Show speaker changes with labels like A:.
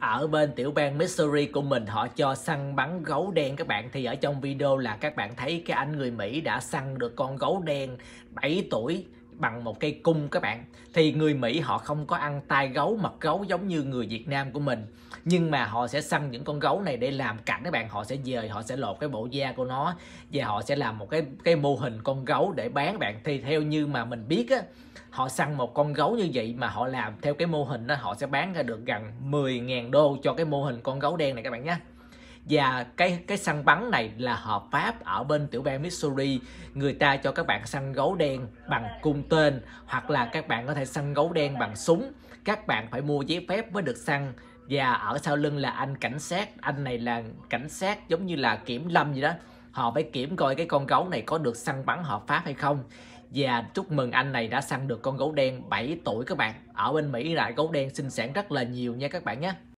A: Ở bên tiểu bang Missouri của mình họ cho săn bắn gấu đen các bạn. Thì ở trong video là các bạn thấy cái anh người Mỹ đã săn được con gấu đen 7 tuổi bằng một cây cung các bạn. Thì người Mỹ họ không có ăn tai gấu, mật gấu giống như người Việt Nam của mình. Nhưng mà họ sẽ săn những con gấu này để làm cảnh các bạn. Họ sẽ dời, họ sẽ lột cái bộ da của nó và họ sẽ làm một cái mô hình con gấu để bán các bạn. Thì theo như mà mình biết á, họ săn một con gấu như vậy mà họ làm theo cái mô hình đó, họ sẽ bán ra được gần 10.000 đô cho cái mô hình con gấu đen này các bạn nhé. Và cái săn bắn này là hợp pháp ở bên tiểu bang Missouri. Người ta cho các bạn săn gấu đen bằng cung tên, hoặc là các bạn có thể săn gấu đen bằng súng. Các bạn phải mua giấy phép mới được săn. Và ở sau lưng là anh cảnh sát. Anh này là cảnh sát giống như là kiểm lâm gì đó. Họ phải kiểm coi cái con gấu này có được săn bắn hợp pháp hay không. Và chúc mừng anh này đã săn được con gấu đen 7 tuổi các bạn. Ở bên Mỹ là gấu đen sinh sản rất là nhiều nha các bạn nhé.